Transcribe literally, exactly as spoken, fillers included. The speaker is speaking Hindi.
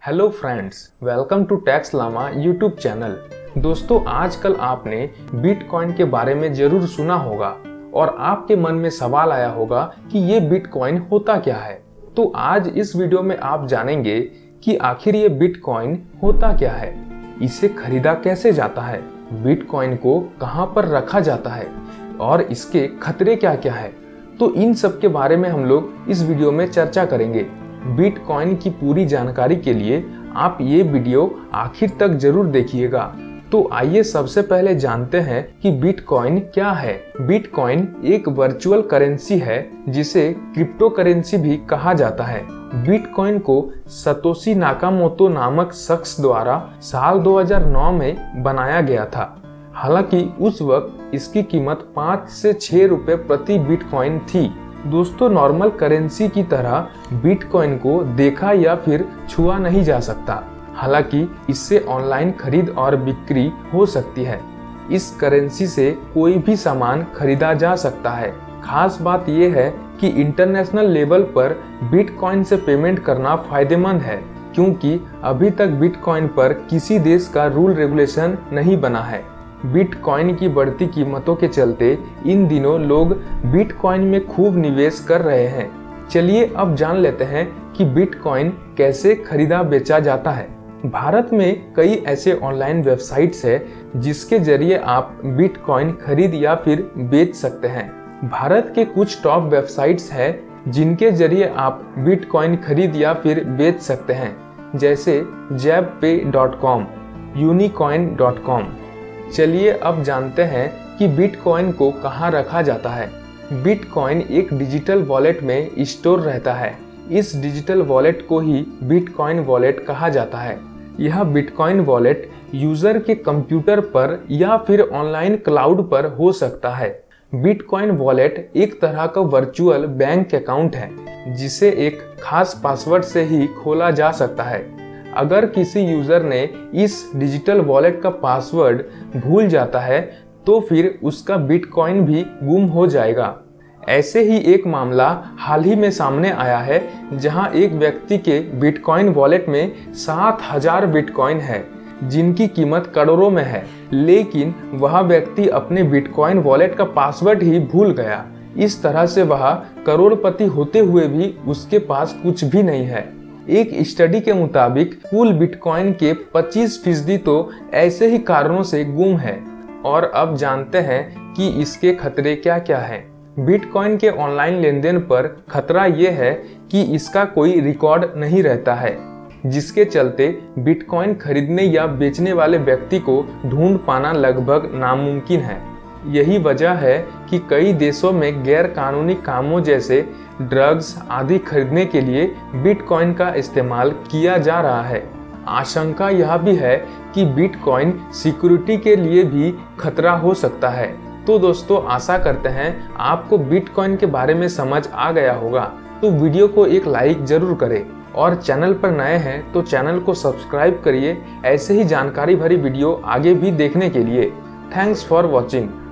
Hello friends, welcome to Tax Lama YouTube channel. दोस्तों, आजकल आपने बिटकॉइन के बारे में जरूर सुना होगा और आपके मन में सवाल आया होगा कि ये बिटकॉइन होता क्या है। तो आज इस वीडियो में आप जानेंगे कि आखिर ये बिटकॉइन होता क्या है, इसे खरीदा कैसे जाता है, बिटकॉइन को कहाँ पर रखा जाता है और इसके खतरे क्या क्या है। तो इन सब के बारे में हम लोग इस वीडियो में चर्चा करेंगे। बिटकॉइन की पूरी जानकारी के लिए आप ये वीडियो आखिर तक जरूर देखिएगा। तो आइए सबसे पहले जानते हैं कि बिटकॉइन क्या है। बिटकॉइन एक वर्चुअल करेंसी है जिसे क्रिप्टो करेंसी भी कहा जाता है। बिटकॉइन को सतोशी नाकामोतो नामक शख्स द्वारा साल दो हज़ार नौ में बनाया गया था। हालांकि उस वक्त इसकी कीमत पाँच से छह रुपए प्रति बिटकॉइन थी। दोस्तों, नॉर्मल करेंसी की तरह बिटकॉइन को देखा या फिर छुआ नहीं जा सकता। हालांकि इससे ऑनलाइन खरीद और बिक्री हो सकती है। इस करेंसी से कोई भी सामान खरीदा जा सकता है। खास बात यह है कि इंटरनेशनल लेवल पर बिटकॉइन से पेमेंट करना फायदेमंद है, क्योंकि अभी तक बिटकॉइन पर किसी देश का रूल रेगुलेशन नहीं बना है। बिटकॉइन की बढ़ती कीमतों के चलते इन दिनों लोग बिटकॉइन में खूब निवेश कर रहे हैं। चलिए अब जान लेते हैं कि बिटकॉइन कैसे खरीदा बेचा जाता है। भारत में कई ऐसे ऑनलाइन वेबसाइट्स हैं जिसके जरिए आप बिटकॉइन खरीद या फिर बेच सकते हैं। भारत के कुछ टॉप वेबसाइट्स हैं जिनके जरिए आप बिटकॉइन खरीद या फिर बेच सकते हैं, जैसे जैब pay dot com, Unicoin dot com. चलिए अब जानते हैं कि बिटकॉइन को कहाँ रखा जाता है। बिटकॉइन एक डिजिटल वॉलेट में स्टोर रहता है। इस डिजिटल वॉलेट को ही बिटकॉइन वॉलेट कहा जाता है। यह बिटकॉइन वॉलेट यूजर के कंप्यूटर पर या फिर ऑनलाइन क्लाउड पर हो सकता है। बिटकॉइन वॉलेट एक तरह का वर्चुअल बैंक अकाउंट है जिसे एक खास पासवर्ड से ही खोला जा सकता है। अगर किसी यूजर ने इस डिजिटल वॉलेट का पासवर्ड भूल जाता है तो फिर उसका बिटकॉइन भी गुम हो जाएगा। ऐसे ही एक मामला हाल ही में सामने आया है, जहां एक व्यक्ति के बिटकॉइन वॉलेट में सात हजार बिटकॉइन है जिनकी कीमत करोड़ों में है, लेकिन वह व्यक्ति अपने बिटकॉइन वॉलेट का पासवर्ड ही भूल गया। इस तरह से वह करोड़पति होते हुए भी उसके पास कुछ भी नहीं है। एक स्टडी के मुताबिक कुल बिटकॉइन के पच्चीस फीसदी तो ऐसे ही कारणों से गुम है। और अब जानते हैं कि इसके खतरे क्या क्या हैं। बिटकॉइन के ऑनलाइन लेन देन पर खतरा ये है कि इसका कोई रिकॉर्ड नहीं रहता है, जिसके चलते बिटकॉइन खरीदने या बेचने वाले व्यक्ति को ढूंढ पाना लगभग नामुमकिन है। यही वजह है कि कई देशों में गैर कानूनी कामों जैसे ड्रग्स आदि खरीदने के लिए बिटकॉइन का इस्तेमाल किया जा रहा है। आशंका यह भी है कि बिटकॉइन सिक्योरिटी के लिए भी खतरा हो सकता है। तो दोस्तों, आशा करते हैं आपको बिटकॉइन के बारे में समझ आ गया होगा। तो वीडियो को एक लाइक जरूर करें और चैनल पर नए हैं तो चैनल को सब्सक्राइब करिए ऐसे ही जानकारी भरी वीडियो आगे भी देखने के लिए। Thanks for watching.